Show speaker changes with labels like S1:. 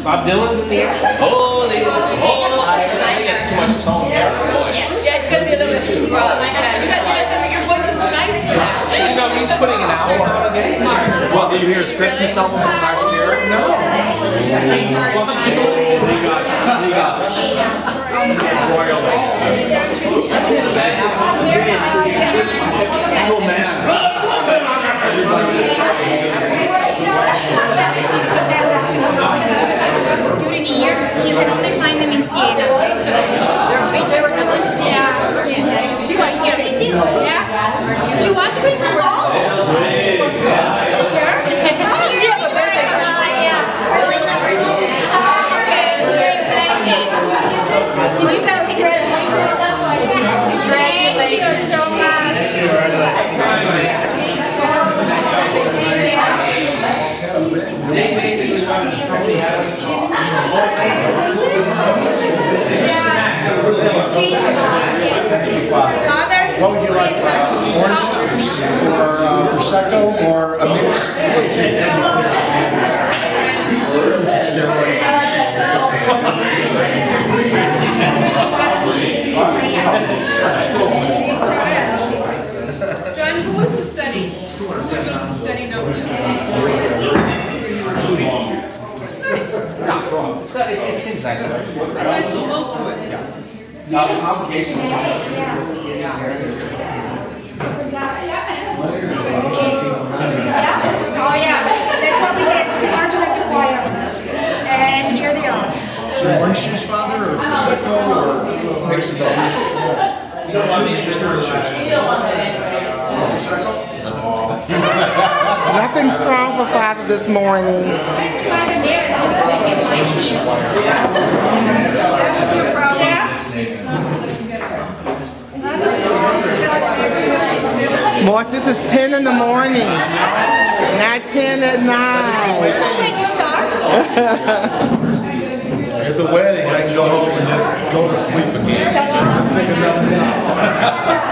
S1: Bob Dylan's in the air. Oh, they got too much tone.
S2: Yeah, it's going to be a little bit too broad. You guys think your voice is too nice?
S1: You know, he's putting an album out again.
S3: Well, did you hear his Christmas album from last year? No. Royal.
S4: During the year, you can only find them in Siena.
S2: They're beach delicious.
S4: Yeah.
S2: She likes it.
S4: They do. Yeah. Do you want to bring some ball? Sure.
S2: You have a birthday. You got congratulations.
S4: Thank you so much.
S5: What would you like? Orange juice or prosecco or a mix?
S2: John, who was the study? Who was the study notebook? It's nice.
S1: It seems nice.
S2: Nice little look to it.
S1: Obligations.
S4: Oh yeah, that's what we did. Two hours with the choir. And here they are.
S5: Orange juice, Father, or prosecco, or mix of both? Just orange juice. Prosecco?
S6: Nothing strong for Father this morning. Boss, this is 10 in the morning, not 10 at night.
S4: When you start?
S5: It's a wedding. I can go home and just go to sleep again. I'm thinking nothing.